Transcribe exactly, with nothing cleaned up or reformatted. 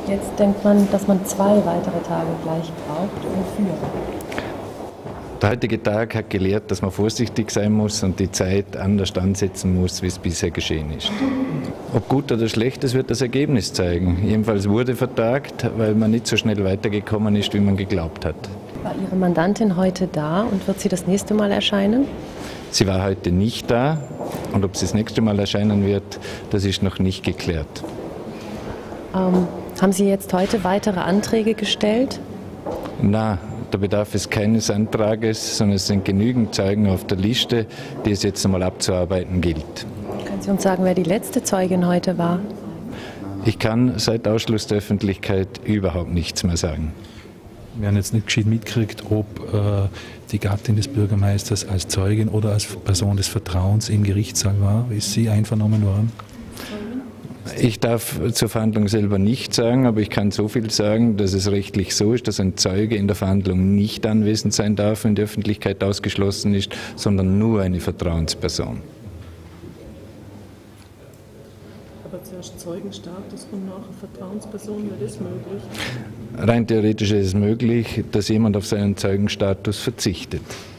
Jetzt denkt man, dass man zwei weitere Tage gleich braucht. Wofür? Der heutige Tag hat gelehrt, dass man vorsichtig sein muss und die Zeit anders ansetzen muss, wie es bisher geschehen ist. Ob gut oder schlecht, das wird das Ergebnis zeigen. Jedenfalls wurde vertagt, weil man nicht so schnell weitergekommen ist, wie man geglaubt hat. War Ihre Mandantin heute da und wird sie das nächste Mal erscheinen? Sie war heute nicht da und ob sie das nächste Mal erscheinen wird, das ist noch nicht geklärt. Ähm, haben Sie jetzt heute weitere Anträge gestellt? Na, da bedarf es keines Antrages, sondern es sind genügend Zeugen auf der Liste, die es jetzt einmal abzuarbeiten gilt. Können Sie uns sagen, wer die letzte Zeugin heute war? Ich kann seit Ausschluss der Öffentlichkeit überhaupt nichts mehr sagen. Wir haben jetzt nicht gescheit mitgekriegt, ob äh, die Gattin des Bürgermeisters als Zeugin oder als Person des Vertrauens im Gerichtssaal war. Ist sie einvernommen worden? Ich darf zur Verhandlung selber nichts sagen, aber ich kann so viel sagen, dass es rechtlich so ist, dass ein Zeuge in der Verhandlung nicht anwesend sein darf, wenn die Öffentlichkeit ausgeschlossen ist, sondern nur eine Vertrauensperson. Aber zuerst Zeugenstatus und nachher Vertrauensperson, wäre das möglich? Rein theoretisch ist es möglich, dass jemand auf seinen Zeugenstatus verzichtet.